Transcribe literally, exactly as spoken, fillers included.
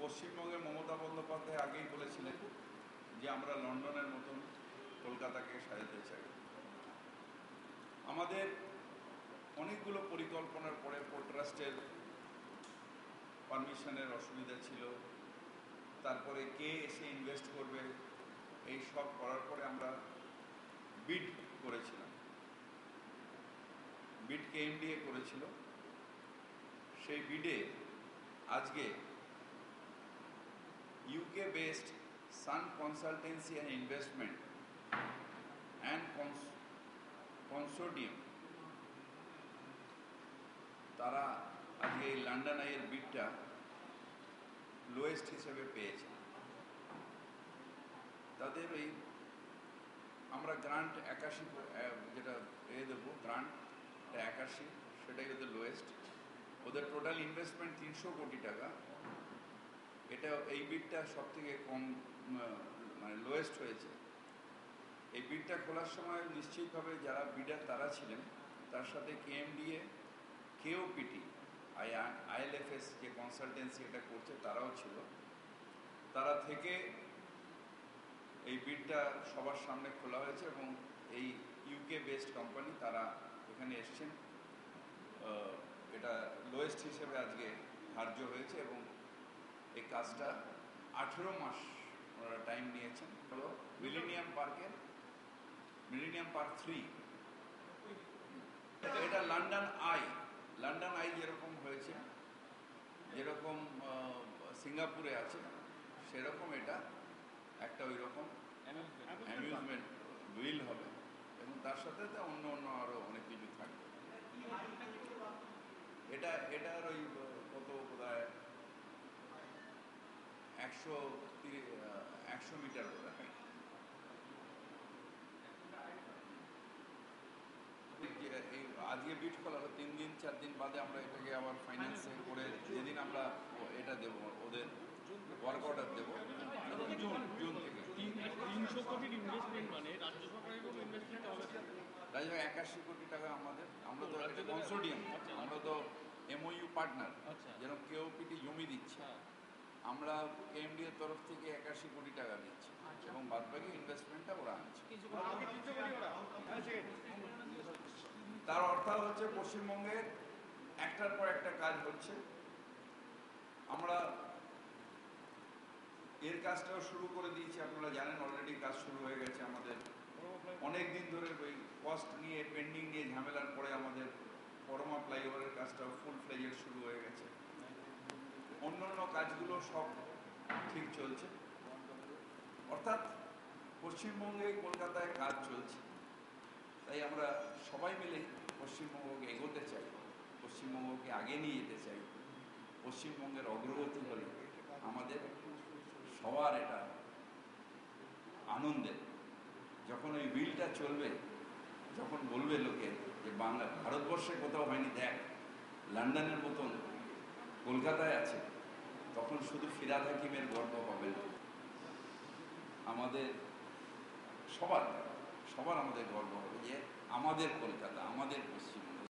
পশ্চিমবঙ্গে মমতা বন্দ্যোপাধ্যায় আগেই বলেছিলেন যে আমরা লন্ডনের মতন কলকাতাকে সাজাতে চাই। আমাদের অনেকগুলো পরিকল্পনার পরে পোর্ট ট্রাস্টের পারমিশনের অসুবিধা ছিল, তারপরে কে এসে ইনভেস্ট করবে, এই সব করার পরে আমরা বিড করেছিলাম। বিড কেএমডিএ করেছিল। সেই বিডে আজকে UK based Sun consultancy and investment and consortium তারা আজকে এই লন্ডন আইয়ের বিডটা লোয়েস্ট হিসেবে পেয়েছে। তাদের এই আমরা গ্রান্ট একাশি যেটা এ দেবো, গ্রান্ট একাশি, সেটাই ওদের লোয়েস্ট। ওদের টোটাল ইনভেস্টমেন্ট তিনশো কোটি টাকা। এটা এই বিডটা সব থেকে কম, মানে লোয়েস্ট হয়েছে। এই বিডটা খোলার সময় নিশ্চিতভাবে যারা বিডার তারা ছিলেন, তার সাথে কেএমডিএ, কেওপিটি, আই আইএলএফএস যে কনসালটেন্সি এটা করছে তারাও ছিল। তারা থেকে এই বিডটা সবার সামনে খোলা হয়েছে এবং এই ইউকে বেসড কোম্পানি তারা এখানে এসছেন। এটা লোয়েস্ট হিসেবে আজকে ধার্য হয়েছে এবং এই কাজটা আঠেরো মাস ওনারা টাইম নিয়েছেন। হলো মিলেনিয়াম পার্কের মিলেনিয়াম পার্ক থ্রি। এটা লন্ডন আই লন্ডন আই যেরকম হয়েছে, যেরকম সিঙ্গাপুরে আছে, সেরকম এটা একটা ওই রকম অ্যামিউজমেন্ট হুইল হবে এবং তার সাথে অন্য অন্য আরও অনেক কিছু থাকবে। এটা এটার ওই কত বোধহয় একশো একশো মিটার বোধ হয়। এই আজকে বিট খোলা হলো, তিন দিন চার দিন বাদে আমরা এটাকে আবার ফাইন্যান্সে করে যেদিন আমরা এটা দেবো, ওদের ওয়ার্ক অর্ডার দেবো জুন জুন থেকে। তিনশো কোটির ইনভেস্টমেন্ট মানে রাজ্য সরকারের কোনো ইনভেস্টমেন্ট হবে? রাজ্য একাশি কোটি টাকা আমাদের। আমরা তো একটা কনসোর্টিয়াম, আমরা তো এমওইউ পার্টনার। যেরকম কেওপিটি জমি দিচ্ছে, আমরা কেএমডি এর তরফ থেকে একাশি কোটি টাকা দিচ্ছি এবং বাদবাকি ইনভেস্টমেন্টটা ওরা আনছে। তার অর্থ হচ্ছে পশ্চিমবঙ্গের একটার পর একটা কাজ হচ্ছে। আমরা এর কাজটাও শুরু করে দিয়েছি, আপনারা জানেন অলরেডি কাজ শুরু হয়ে গেছে আমাদের। অনেক দিন ধরে ওই কস্ট নিয়ে পেন্ডিং নিয়ে ঝামেলার পরে আমাদের পরমা ফ্লাইওভারের কাজটাও ফুল ফ্লেজের শুরু হয়ে গেছে। অন্যান্য কাজগুলো সব ঠিক চলছে। অর্থাৎ পশ্চিমবঙ্গে কলকাতায় কাজ চলছে। তাই আমরা সবাই মিলে পশ্চিমবঙ্গকে এগোতে চাই, পশ্চিমবঙ্গকে আগে নিয়ে যেতে চাই। পশ্চিমবঙ্গের অগ্রগতি হলে আমাদের সবার এটা আনন্দের। যখন ওই হুইলটা চলবে, যখন বলবে লোকে যে বাংলা ভারতবর্ষে কোথাও হয়নি, দেখ লন্ডনের মতন কলকাতায় আছে, তখন শুধু ফিরহাদ হাকিমের গর্ব হবে না, আমাদের সবার সবার আমাদের গর্ব হবে যে আমাদের কলকাতা, আমাদের পশ্চিমবঙ্গ।